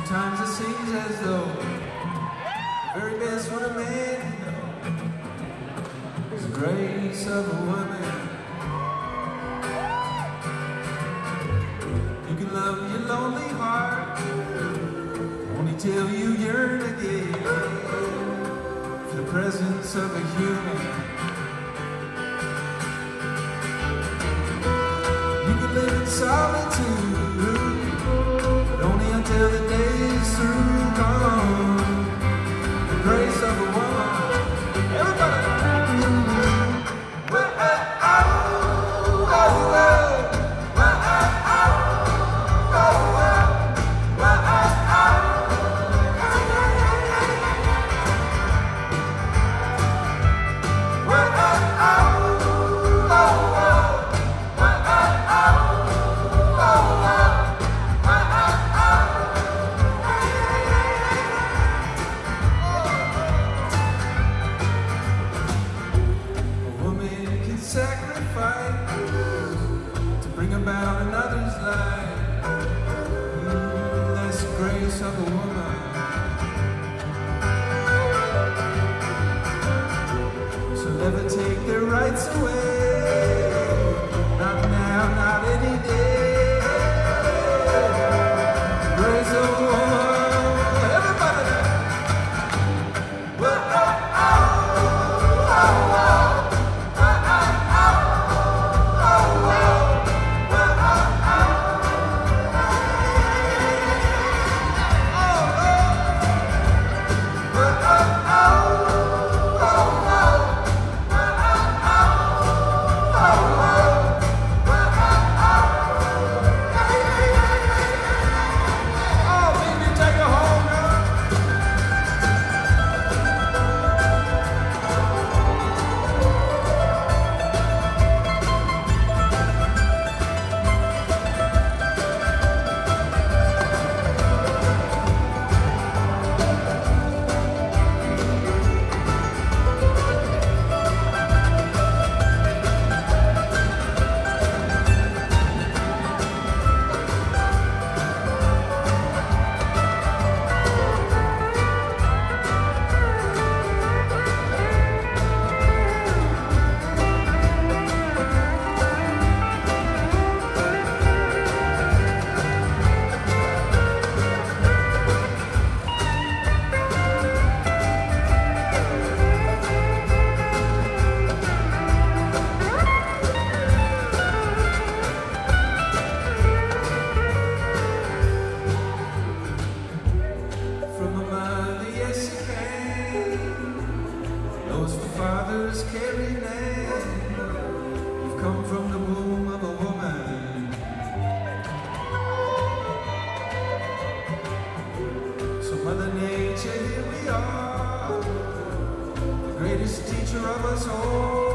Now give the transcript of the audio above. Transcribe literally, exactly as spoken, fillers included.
Sometimes it seems as though the very best what a man can know is the grace of a woman. You can love your lonely heart only till you yearn again for the presence of a human. You can live in solitude, but only until the day's through. Gone, the grace of a woman. Everybody. Well, oh, oh, oh, oh. Well, oh, oh, oh, oh. Well, oh, oh. Well, oh, oh, oh, oh. Well, oh, oh, oh, oh. Sacrifice to bring about another's life. Mm, that's the grace of a woman. So never take their rights away. Not now, not any day. The grace of a woman. Everybody now. Well, oh, oh, oh, oh. Father's carry name. You've come from the womb of a woman. So Mother Nature, here we are, the greatest teacher of us all.